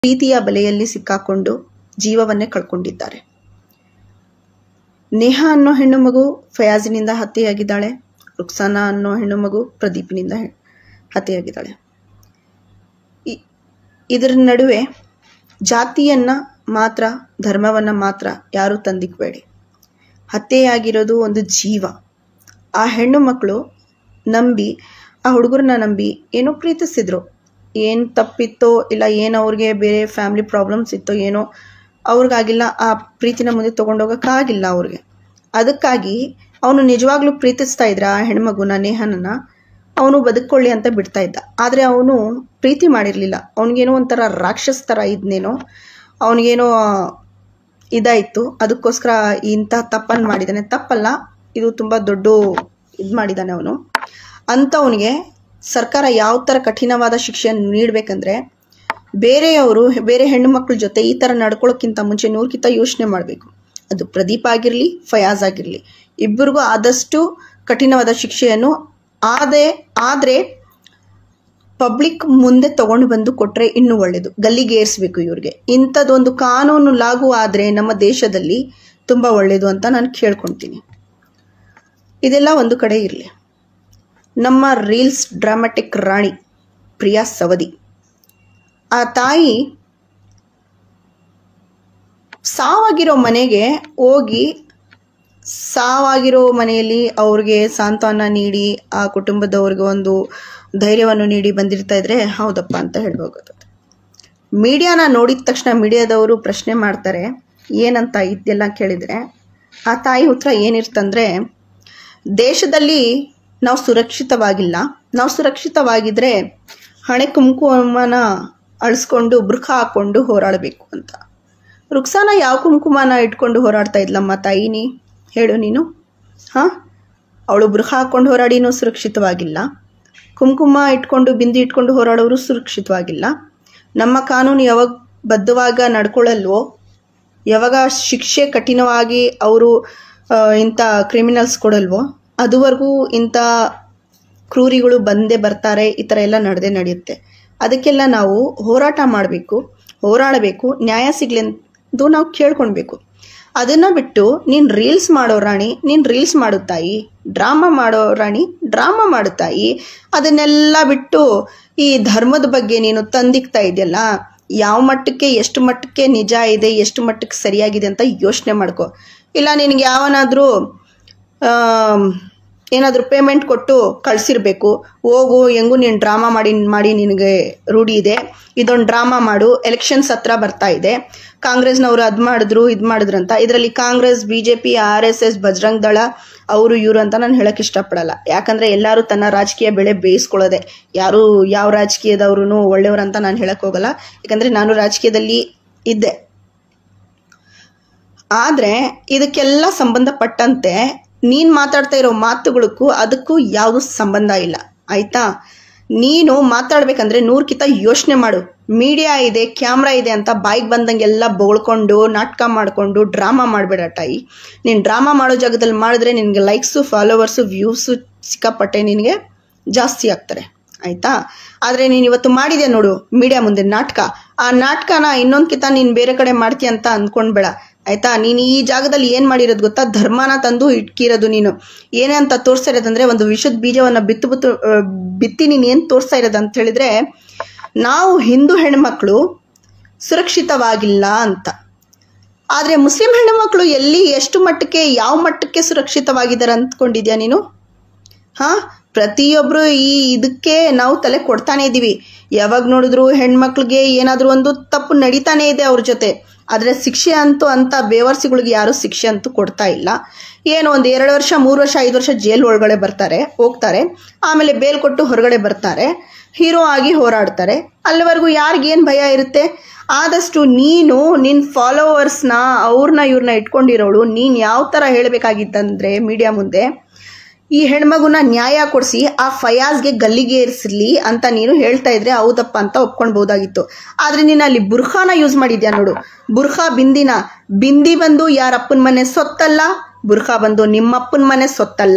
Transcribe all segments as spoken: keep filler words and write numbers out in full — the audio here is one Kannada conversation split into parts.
ಪ್ರೀತಿಯ ಬಲೆಯಲ್ಲಿ ಸಿಕ್ಕಾಕೊಂಡು ಜೀವವನ್ನೇ ಕಳ್ಕೊಂಡಿದ್ದಾರೆ. ನೇಹಾ ಅನ್ನೋ ಹೆಣ್ಣು ಮಗು ಫಯಾಜಿನಿಂದ ಹತ್ಯೆಯಾಗಿದ್ದಾಳೆ. ರುಕ್ಸಾನಾ ಅನ್ನೋ ಹೆಣ್ಣು ಮಗು ಪ್ರದೀಪ್ನಿಂದ ಹತ್ಯೆಯಾಗಿದ್ದಾಳೆ. ಇದರ ನಡುವೆ ಜಾತಿಯನ್ನ ಮಾತ್ರ ಧರ್ಮವನ್ನ ಮಾತ್ರ ಯಾರು ತಂದಿಕ್ಬೇಡಿ. ಹತ್ಯೆಯಾಗಿರೋದು ಒಂದು ಜೀವ. ಆ ಹೆಣ್ಣು ಮಕ್ಕಳು ನಂಬಿ ಆ ಹುಡುಗರನ್ನ ನಂಬಿ ಏನೋ ಪ್ರೀತಿಸಿದ್ರು. ಏನು ತಪ್ಪಿತ್ತೋ ಇಲ್ಲ ಏನೋ ಅವ್ರಿಗೆ ಬೇರೆ ಫ್ಯಾಮಿಲಿ ಪ್ರಾಬ್ಲಮ್ಸ್ ಇತ್ತೋ ಏನೋ ಅವ್ರಿಗಾಗಿಲ್ಲ, ಆ ಪ್ರೀತಿನ ಮುಂದೆ ತೊಗೊಂಡೋಗಕ್ಕಾಗಿಲ್ಲ ಅವ್ರಿಗೆ. ಅದಕ್ಕಾಗಿ ಅವನು ನಿಜವಾಗ್ಲೂ ಪ್ರೀತಿಸ್ತಾ ಇದ್ರ ಆ ಹೆಣ್ಮಗುನ ನೇಹನನ್ನ, ಅವನು ಬದುಕೊಳ್ಳಿ ಅಂತ ಬಿಡ್ತಾ ಇದ್ದ. ಆದರೆ ಅವನು ಪ್ರೀತಿ ಮಾಡಿರಲಿಲ್ಲ. ಅವನಿಗೇನೋ ಒಂಥರ ರಾಕ್ಷಸ ಥರ ಇದ್ನೇನೋ, ಅವನಿಗೇನೋ ಇದಾಯಿತು. ಅದಕ್ಕೋಸ್ಕರ ಇಂಥ ತಪ್ಪನ್ನು ಮಾಡಿದ್ದಾನೆ. ತಪ್ಪಲ್ಲ, ಇದು ತುಂಬ ದೊಡ್ಡ ಇದು ಮಾಡಿದ್ದಾನೆ ಅವನು. ಅಂಥವನಿಗೆ ಸರ್ಕಾರ ಯಾವ ಥರ ಕಠಿಣವಾದ ಶಿಕ್ಷೆಯನ್ನು ನೀಡಬೇಕಂದ್ರೆ, ಬೇರೆಯವರು ಬೇರೆ ಹೆಣ್ಣು ಮಕ್ಕಳ ಜೊತೆ ಈ ಥರ ನಡ್ಕೊಳ್ಳೋಕ್ಕಿಂತ ಮುಂಚೆ ನೂರಕ್ಕಿಂತ ಯೋಚನೆ ಮಾಡಬೇಕು. ಅದು ಪ್ರದೀಪ್ ಆಗಿರಲಿ ಫಯಾಜ್ ಆಗಿರಲಿ, ಇಬ್ಬರಿಗೂ ಆದಷ್ಟು ಕಠಿಣವಾದ ಶಿಕ್ಷೆಯನ್ನು ಆದೇ ಆದರೆ ಪಬ್ಲಿಕ್ ಮುಂದೆ ತಗೊಂಡು ಬಂದು ಕೊಟ್ಟರೆ ಇನ್ನೂ ಒಳ್ಳೆಯದು. ಗಲ್ಲಿಗೆ ಏರಿಸಬೇಕು ಇವ್ರಿಗೆ. ಇಂಥದ್ದೊಂದು ಕಾನೂನು ಲಾಗು ಆದರೆ ನಮ್ಮ ದೇಶದಲ್ಲಿ ತುಂಬ ಒಳ್ಳೆಯದು ಅಂತ ನಾನು ಕೇಳ್ಕೊಳ್ತೀನಿ. ಇದೆಲ್ಲ ಒಂದು ಕಡೆ ಇರಲಿ. ನಮ್ಮ ರೀಲ್ಸ್ ಡ್ರಾಮಾಟಿಕ್ ರಾಣಿ ಪ್ರಿಯಾ ಸವದಿ, ಆ ತಾಯಿ ಸಾವಾಗಿರೋ ಮನೆಗೆ ಹೋಗಿ ಸಾವಾಗಿರೋ ಮನೆಯಲ್ಲಿ ಅವ್ರಿಗೆ ಸಾಂತ್ವನ ನೀಡಿ ಆ ಕುಟುಂಬದವ್ರಿಗೆ ಒಂದು ಧೈರ್ಯವನ್ನು ನೀಡಿ ಬಂದಿರ್ತಾ ಇದ್ರೆ ಹೌದಪ್ಪ ಅಂತ ಹೇಳ್ಬೋದು. ಮೀಡಿಯಾನ ನೋಡಿದ ತಕ್ಷಣ ಮೀಡಿಯಾದವರು ಪ್ರಶ್ನೆ ಮಾಡ್ತಾರೆ, ಏನಂತ ಇದೆಲ್ಲ ಕೇಳಿದರೆ ಆ ತಾಯಿ ಉತ್ತರ ಏನಿರ್ತಂದ್ರೆ, ದೇಶದಲ್ಲಿ ನಾವು ಸುರಕ್ಷಿತವಾಗಿಲ್ಲ, ನಾವು ಸುರಕ್ಷಿತವಾಗಿದ್ರೆ ಹಣೆ ಕುಂಕುಮನ ಅಳಿಸ್ಕೊಂಡು ಬುರ್ಖಾ ಹಾಕ್ಕೊಂಡು ಹೋರಾಡಬೇಕು ಅಂತ. ರುಕ್ಸಾನಾ ಯಾವ ಕುಂಕುಮನ ಇಟ್ಕೊಂಡು ಹೋರಾಡ್ತಾ ಇದ್ಲಮ್ಮ ತಾಯಿನಿ ಹೇಳು ನೀನು? ಹಾಂ, ಅವಳು ಬುರ್ಖಾ ಹಾಕ್ಕೊಂಡು ಹೋರಾಡಿನೂ ಸುರಕ್ಷಿತವಾಗಿಲ್ಲ, ಕುಂಕುಮ ಇಟ್ಕೊಂಡು ಬಿಂದಿ ಇಟ್ಕೊಂಡು ಹೋರಾಡೋರು ಸುರಕ್ಷಿತವಾಗಿಲ್ಲ. ನಮ್ಮ ಕಾನೂನು ಯಾವಾಗ ಬದ್ಧವಾಗ ನಡ್ಕೊಳ್ಳಲ್ವೋ, ಯಾವಾಗ ಶಿಕ್ಷೆ ಕಠಿಣವಾಗಿ ಅವರು ಇಂಥ ಕ್ರಿಮಿನಲ್ಸ್ ಕೊಡಲ್ವೋ, ಅದುವರೆಗೂ ಇಂಥ ಕ್ರೂರಿಗಳು ಬಂದೇ ಬರ್ತಾರೆ. ಈ ಥರ ಎಲ್ಲ ನಡೆದೇ ನಡೆಯುತ್ತೆ. ಅದಕ್ಕೆಲ್ಲ ನಾವು ಹೋರಾಟ ಮಾಡಬೇಕು, ಹೋರಾಡಬೇಕು, ನ್ಯಾಯ ಸಿಗ್ಲೆಂದು ನಾವು ಕೇಳ್ಕೊಳ್ಬೇಕು. ಅದನ್ನು ಬಿಟ್ಟು ನೀನು ರೀಲ್ಸ್ ಮಾಡೋ ರಾಣಿ ನೀನು ರೀಲ್ಸ್ ಮಾಡುತ್ತಾಯಿ, ಡ್ರಾಮಾ ಮಾಡೋ ರಾಣಿ ಡ್ರಾಮಾ ಮಾಡುತ್ತಾಯಿ, ಅದನ್ನೆಲ್ಲ ಬಿಟ್ಟು ಈ ಧರ್ಮದ ಬಗ್ಗೆ ನೀನು ತಂದಿಕ್ತಾ ಇದೆಯಲ್ಲ, ಯಾವ ಮಟ್ಟಕ್ಕೆ ಎಷ್ಟು ಮಟ್ಟಕ್ಕೆ ನಿಜ ಇದೆ, ಎಷ್ಟು ಮಟ್ಟಕ್ಕೆ ಸರಿಯಾಗಿದೆ ಅಂತ ಯೋಚನೆ ಮಾಡ್ಕೊ. ಇಲ್ಲ ನಿನಗೆ ಯಾವನಾದರೂ ಏನಾದರೂ ಪೇಮೆಂಟ್ ಕೊಟ್ಟು ಕಳಿಸಿರ್ಬೇಕು, ಹೋಗು ಹೆಂಗೂ ನೀನು ಡ್ರಾಮಾ ಮಾಡಿ ಮಾಡಿ ನಿನಗೆ ರೂಢಿ ಇದೆ, ಇದೊಂದು ಡ್ರಾಮಾ ಮಾಡು, ಎಲೆಕ್ಷನ್ಸ್ ಹತ್ರ ಬರ್ತಾ ಇದೆ, ಕಾಂಗ್ರೆಸ್ನವರು ಅದು ಮಾಡಿದ್ರು ಇದು ಮಾಡಿದ್ರು ಅಂತ. ಇದರಲ್ಲಿ Congress, B J P, R S S, Bajrang Dal ಅವರು ಇವರು ಅಂತ ನಾನು ಹೇಳಕ್ಕೆ ಇಷ್ಟಪಡಲ್ಲ. ಯಾಕಂದರೆ ಎಲ್ಲರೂ ತನ್ನ ರಾಜಕೀಯ ಬೆಳೆ ಬೇಯಿಸ್ಕೊಳ್ಳೋದೆ. ಯಾರು ಯಾವ ರಾಜಕೀಯದವ್ರೂ ಒಳ್ಳೆಯವ್ರಂತ ನಾನು ಹೇಳಕ್ಕೆ ಹೋಗಲ್ಲ, ಯಾಕಂದರೆ ನಾನು ರಾಜಕೀಯದಲ್ಲಿ ಇದ್ದೆ. ಆದರೆ ಇದಕ್ಕೆಲ್ಲ ಸಂಬಂಧಪಟ್ಟಂತೆ ನೀನು ಮಾತಾಡ್ತಾ ಇರೋ ಮಾತುಗಳಿಗೂ ಅದಕ್ಕೂ ಯಾವುದು ಸಂಬಂಧ ಇಲ್ಲ, ಆಯಿತಾ? ನೀನು ಮಾತಾಡ್ಬೇಕಂದ್ರೆ ನೂರಕ್ಕಿಂತ ಯೋಚನೆ ಮಾಡು. ಮೀಡಿಯಾ ಇದೆ, ಕ್ಯಾಮ್ರಾ ಇದೆ ಅಂತ ಬಾಯಿಗೆ ಬಂದಂಗೆಲ್ಲ ಬೊಳ್ಕೊಂಡು ನಾಟಕ ಮಾಡಿಕೊಂಡು ಡ್ರಾಮಾ ಮಾಡಬೇಡ ತಾಯಿ. ನೀನು ಡ್ರಾಮಾ ಮಾಡೋ ಜಾಗದಲ್ಲಿ ಮಾಡಿದ್ರೆ ನಿನಗೆ ಲೈಕ್ಸು, ಫಾಲೋವರ್ಸು, ವ್ಯೂಸು ಸಿಕ್ಕಾಪಟ್ಟೆ ನಿನಗೆ ಜಾಸ್ತಿ ಆಗ್ತಾರೆ, ಆಯಿತಾ? ಆದರೆ ನೀನು ಇವತ್ತು ಮಾಡಿದೆ ನೋಡು ಮೀಡಿಯಾ ಮುಂದೆ ನಾಟಕ, ಆ ನಾಟಕನ ಇನ್ನೊಂದ್ಕಿಂತ ನೀನು ಬೇರೆ ಕಡೆ ಮಾಡ್ತೀಯ ಅಂತ ಅಂದ್ಕೊಂಡ್ಬೇಡ, ಆಯಿತಾ? ನೀನು ಈ ಜಾಗದಲ್ಲಿ ಏನು ಮಾಡಿರೋದು ಗೊತ್ತಾ? ಧರ್ಮನ ತಂದು ಇಟ್ಕಿರೋದು ನೀನು. ಏನೇ ಅಂತ ತೋರಿಸ್ತಾ ಇರೋದಂದರೆ, ಒಂದು ವಿಷದ ಬೀಜವನ್ನು ಬಿತ್ತು ಬಿತ್ತು ಬಿತ್ತಿ ನೀನು ಏನು ತೋರಿಸ್ತಾ ಇರೋದು ಅಂತ ಹೇಳಿದ್ರೆ, ನಾವು ಹಿಂದೂ ಹೆಣ್ಮಕ್ಳು ಸುರಕ್ಷಿತವಾಗಿಲ್ಲ ಅಂತ. ಆದರೆ ಮುಸ್ಲಿಂ ಹೆಣ್ಣುಮಕ್ಕಳು ಎಲ್ಲಿ ಎಷ್ಟು ಮಟ್ಟಕ್ಕೆ ಯಾವ ಮಟ್ಟಕ್ಕೆ ಸುರಕ್ಷಿತವಾಗಿದ್ದಾರೆ ಅಂದ್ಕೊಂಡಿದ್ಯಾ ನೀನು? ಹಾಂ, ಪ್ರತಿಯೊಬ್ಬರು ಈ ಇದಕ್ಕೆ ನಾವು ತಲೆ ಕೊಡ್ತಾನೆ ಇದ್ದೀವಿ. ಯಾವಾಗ ನೋಡಿದ್ರು ಹೆಣ್ಮಕ್ಳಿಗೆ ಏನಾದರೂ ಒಂದು ತಪ್ಪು ನಡೀತಾನೆ ಇದೆ ಅವ್ರ ಜೊತೆ. ಆದರೆ ಶಿಕ್ಷೆ ಅಂತೂ ಅಂಥ ಬೇವರ್ಸಿಗಳಿಗೆ ಯಾರೂ ಶಿಕ್ಷೆ ಅಂತೂ ಕೊಡ್ತಾ ಇಲ್ಲ. ಏನು ಒಂದು ಎರಡು ವರ್ಷ ಮೂರು ವರ್ಷ ಐದು ವರ್ಷ ಜೈಲ್ ಒಳಗಡೆ ಬರ್ತಾರೆ, ಹೋಗ್ತಾರೆ, ಆಮೇಲೆ ಬೇಲ್ ಕೊಟ್ಟು ಹೊರಗಡೆ ಬರ್ತಾರೆ, ಹೀರೋ ಆಗಿ ಹೋರಾಡ್ತಾರೆ. ಅಲ್ಲಿವರೆಗೂ ಯಾರಿಗೇನು ಭಯ ಇರುತ್ತೆ? ಆದಷ್ಟು ನೀನು ನಿನ್ನ ಫಾಲೋವರ್ಸ್ನ ಅವ್ರನ್ನ ಇವ್ರನ್ನ ಇಟ್ಕೊಂಡಿರೋಳು ನೀನು ಯಾವ ಥರ ಹೇಳಬೇಕಾಗಿತ್ತಂದರೆ ಮೀಡಿಯಾ ಮುಂದೆ, ಈ ಹೆಣ್ಮಗುನ ನ್ಯಾಯ ಕೊಡಿಸಿ ಆ ಫಯಾಜ್ಗೆ ಗಲ್ಲಿಗೆ ಏರಿಸಲಿ ಅಂತ ನೀನು ಹೇಳ್ತಾ ಇದ್ರೆ ಹೌದಪ್ಪ ಅಂತ ಒಪ್ಕೊಳ್ಬಹುದಾಗಿತ್ತು. ಆದರೆ ನೀನು ಅಲ್ಲಿ ಬುರ್ಖಾನ ಯೂಸ್ ಮಾಡಿದ್ಯಾ ನೋಡು, ಬುರ್ಖಾ ಬಿಂದಿನ. ಬಿಂದಿ ಬಂದು ಯಾರಪ್ಪನ ಮನೆ ಸೊತ್ತಲ್ಲ, ಬುರ್ಖಾ ಬಂದು ನಿಮ್ಮಪ್ಪನ ಮನೆ ಸೊತ್ತಲ್ಲ.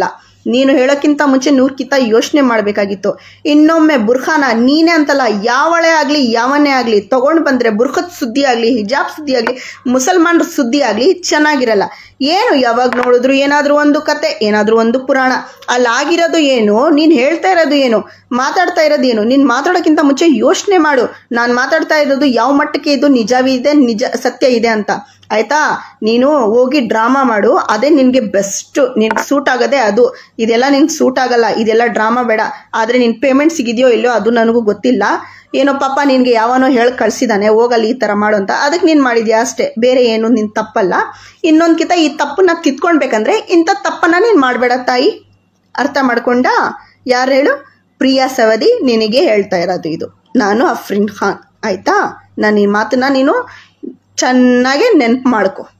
ನೀನು ಹೇಳೋಕ್ಕಿಂತ ಮುಂಚೆ ನೂರ್ಕಿಂತ ಯೋಚನೆ ಮಾಡಬೇಕಾಗಿತ್ತು. ಇನ್ನೊಮ್ಮೆ ಬುರ್ಖಾನ ನೀನೇ ಅಂತಲ್ಲ, ಯಾವಳೇ ಆಗಲಿ ಯಾವನ್ನೇ ಆಗಲಿ ತಗೊಂಡು ಬಂದರೆ ಬುರ್ಖದ ಸುದ್ದಿ ಆಗಲಿ, ಹಿಜಾಬ್ ಸುದ್ದಿ ಆಗಲಿ, ಮುಸಲ್ಮಾನರ ಸುದ್ದಿ ಆಗಲಿ ಚೆನ್ನಾಗಿರಲ್ಲ. ಏನು ಯಾವಾಗ ನೋಡಿದ್ರು ಏನಾದರೂ ಒಂದು ಕತೆ, ಏನಾದರೂ ಒಂದು ಪುರಾಣ. ಅಲ್ಲಾಗಿರೋದು ಏನು, ನೀನು ಹೇಳ್ತಾ ಇರೋದು ಏನು, ಮಾತಾಡ್ತಾ ಇರೋದು ಏನು? ನೀನು ಮಾತಾಡೋಕ್ಕಿಂತ ಮುಂಚೆ ಯೋಚನೆ ಮಾಡು. ನಾನು ಮಾತಾಡ್ತಾ ಇರೋದು ಯಾವ ಮಟ್ಟಕ್ಕೆ ಇದು ನಿಜವಿದೆ, ನಿಜ ಸತ್ಯ ಇದೆ ಅಂತ. ಆಯ್ತಾ? ನೀನು ಹೋಗಿ ಡ್ರಾಮಾ ಮಾಡು, ಅದೇ ನಿನಗೆ ಬೆಸ್ಟ್, ನಿನ್ಗೆ ಸೂಟ್ ಆಗೋದೇ ಅದು. ಇದೆಲ್ಲ ನಿನ್ಗೆ ಸೂಟ್ ಆಗಲ್ಲ, ಇದೆಲ್ಲ ಡ್ರಾಮಾ ಬೇಡ. ಆದರೆ ನಿನ್ನ ಪೇಮೆಂಟ್ ಸಿಗಿದೆಯೋ ಇಲ್ಲೋ ಅದು ನನಗೂ ಗೊತ್ತಿಲ್ಲ. ಏನೋ ಪಾಪ ನಿನಗೆ ಯಾವನೋ ಹೇಳಿ ಕಳಿಸಿದಾನೆ ಹೋಗಲ್ಲಿ ಈ ಥರ ಮಾಡು ಅಂತ, ಅದಕ್ಕೆ ನೀನು ಮಾಡಿದ್ಯಾ ಅಷ್ಟೇ, ಬೇರೆ ಏನು ನಿನ್ನ ತಪ್ಪಲ್ಲ. ಇನ್ನೊಂದು ಕಿತ ಈ ತಪ್ಪನ್ನ ತಿದ್ಕೊಳ್ಬೇಕಂದ್ರೆ ಇಂಥ ತಪ್ಪನ್ನ ನೀನು ಮಾಡಬೇಡ ತಾಯಿ. ಅರ್ಥ ಮಾಡ್ಕೊಂಡ? ಯಾರು ಹೇಳು? ಪ್ರಿಯಾ ಸವದಿ ನಿನಗೆ ಹೇಳ್ತಾ ಇರೋದು ಇದು. ನಾನು ಅಫ್ರೀನ್ ಖಾನ್. ಆಯಿತಾ? ನಾನು ಈ ಮಾತನ್ನ ನೀನು ಚೆನ್ನಾಗೆ ನೆನಪು ಮಾಡ್ಕೊ.